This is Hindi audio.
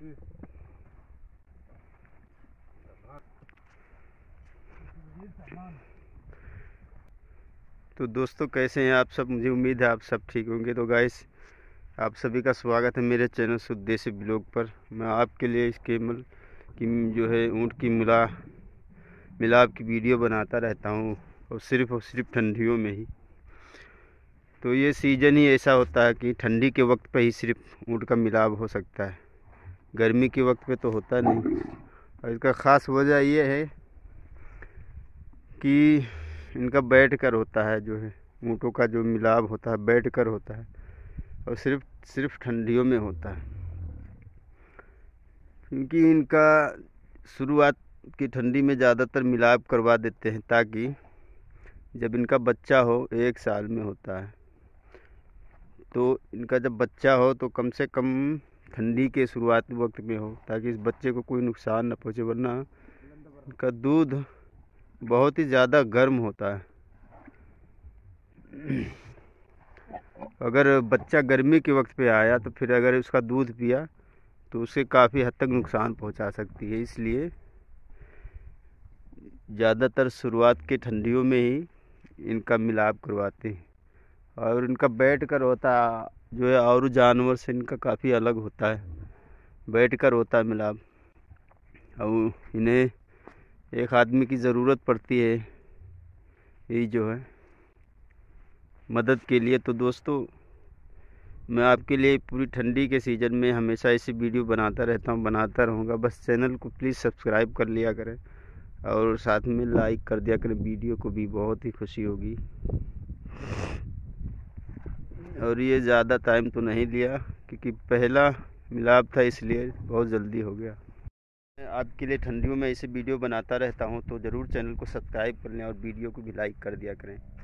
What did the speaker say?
तो दोस्तों कैसे हैं आप सब। मुझे उम्मीद है आप सब ठीक होंगे। तो गाइस आप सभी का स्वागत है मेरे चैनल शुद्ध देसी ब्लॉग पर। मैं आपके लिए इस केमल की जो है ऊँट की मिलाप की वीडियो बनाता रहता हूँ, और सिर्फ ठंडियों में ही। तो ये सीज़न ही ऐसा होता है कि ठंडी के वक्त पे ही सिर्फ ऊँट का मिलाप हो सकता है, गर्मी के वक्त पे तो होता नहीं। और इसका ख़ास वजह ये है कि इनका बैठ कर होता है, जो है ऊँटों का जो मिलाप होता है बैठ कर होता है, और सिर्फ ठंडियों में होता है। क्योंकि इनका शुरुआत की ठंडी में ज़्यादातर मिलाप करवा देते हैं, ताकि जब इनका बच्चा हो 1 साल में होता है, तो इनका जब बच्चा हो तो कम से कम ठंडी के शुरुआती वक्त में हो, ताकि इस बच्चे को कोई नुकसान न पहुँचे। वरना इनका दूध बहुत ही ज़्यादा गर्म होता है। अगर बच्चा गर्मी के वक्त पे आया तो फिर अगर उसका दूध पिया तो उसे काफ़ी हद तक नुकसान पहुंचा सकती है। इसलिए ज़्यादातर शुरुआत के ठंडियों में ही इनका मिलाप करवाते हैं। और इनका बैठ कर होता जो है और जानवर से इनका काफ़ी अलग होता है, बैठ कर होता है मिलाप। और इन्हें एक आदमी की ज़रूरत पड़ती है ये जो है मदद के लिए। तो दोस्तों मैं आपके लिए पूरी ठंडी के सीज़न में हमेशा ऐसी वीडियो बनाता रहता हूँ, बनाता रहूँगा। बस चैनल को प्लीज़ सब्सक्राइब कर लिया करें और साथ में लाइक कर दिया करें वीडियो को भी, बहुत ही खुशी होगी। और ये ज़्यादा टाइम तो नहीं लिया, क्योंकि पहला मिलाप था इसलिए बहुत जल्दी हो गया। मैं आपके लिए ठंडियों में ऐसे वीडियो बनाता रहता हूँ, तो ज़रूर चैनल को सब्सक्राइब कर लें और वीडियो को भी लाइक कर दिया करें।